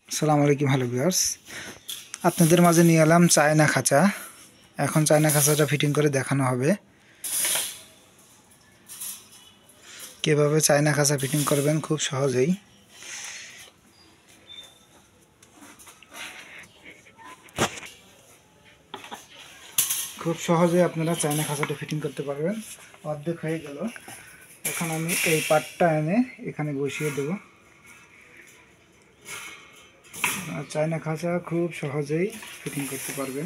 আসসালামু আলাইকুম hello viewers, আপনাদের মাঝে নিয়ে এলাম চায়না খাঁচা। এখন চায়না খাঁচাটা ফিটিং করে দেখানো হবে কিভাবে চায়না খাঁচা ফিটিং করবেন খুব সহজেই। খুব সহজেই আপনারা চায়না খাঁচাটা ফিটিং করতে পারবেন। অর্ধেক হয়ে গেল, এখন আমি এই পার্টটা এনে এখানে বসিয়ে দেব। চায়না খাঁচা খুব সহজেই ফিটিং করতে পারবেন।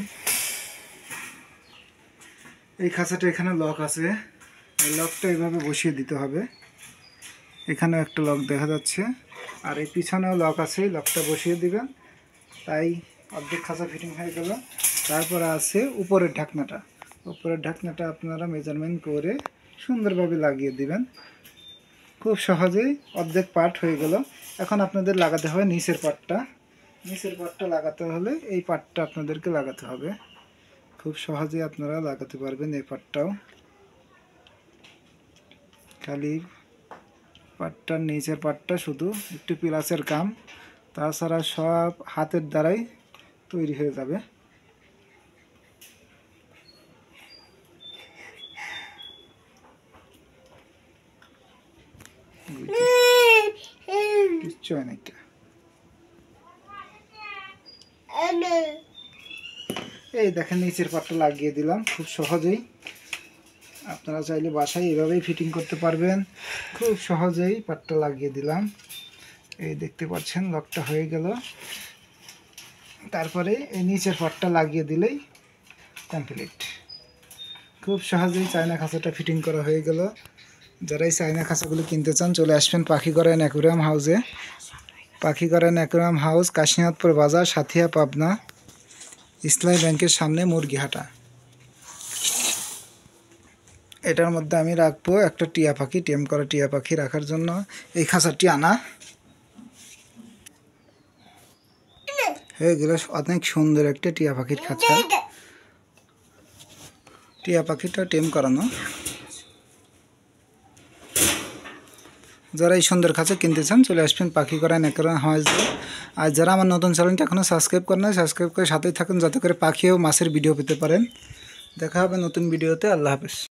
এই খাঁচাটা এখানে লক আছে, এই লকটা এইভাবে বসিয়ে দিতে হবে। এখানেও একটা লক দেখা যাচ্ছে, আর এই পিছনেও লক আছে, লকটা বসিয়ে দিবেন। তাই অর্ধেক খাঁচা ফিটিং হয়ে গেল। তারপরে আছে উপরের ঢাকনাটা। উপরের ঢাকনাটা আপনারা মেজারমেন্ট করে সুন্দরভাবে লাগিয়ে দিবেন। খুব সহজেই অর্ধেক পার্ট হয়ে গেল। এখন আপনাদের লাগাতে হবে নিচের পার্টটা। নিচের পার্টটা লাগাতে হলে এই পার্টটা আপনাদেরকে লাগাতে হবে। খুব সহজেই আপনারা লাগাতে পারবেন এই পার্টটাও। খালি পার্টটার নিচের পার্টটা শুধু একটু প্লাসের কাম, তাছাড়া সব হাতের দ্বারাই তৈরি হয়ে যাবে। এই দেখেন নিচের পার্টটা লাগিয়ে দিলাম খুব সহজেই। আপনারা চাইলে বাসায় এভাবেই ফিটিং করতে পারবেন। খুব সহজেই পার্টটা লাগিয়ে দিলাম। এই দেখতে পাচ্ছেন লকটা হয়ে গেল। তারপরে এই নিচের পার্টটা লাগিয়ে দিলেই কমপ্লিট। খুব সহজেই চায়না খাঁচাটা ফিটিং করা হয়ে গেল। যারা এই চায়না খাঁচাগুলো কিনতে চান চলে আসবেন পাখিঘরায়ন অ্যাকুরিয়াম হাউসে। পাখিঘরায়ন অ্যাকুরিয়াম হাউস, কাশীনাথপুর বাজার, সাথিয়া, পাবনা, ইসলামী ব্যাংকের সামনে, মুরগিহাটা। এটার মধ্যে আমি রাখবো একটা টিয়া পাখি, টেম করা টিয়া পাখি রাখার জন্য এই খাঁচাটি আনা হয়ে গেল। অনেক সুন্দর একটা টিয়া পাখির খাঁচা। টিয়া পাখিটা টেম করানো। যারা এই সুন্দর খাঁচা কিনতে চান চলে আসবেন পাখিঘরায়ন অ্যাকুরিয়াম হাউসে। আর যারা আমার নতুন চ্যানেলটা এখনও সাবস্ক্রাইব করেন না, সাবস্ক্রাইব করে সাথেই থাকুন যাতে করে পাখি ও মাছের ভিডিও পেতে পারেন। দেখা হবে নতুন ভিডিওতে। আল্লাহ হাফেজ।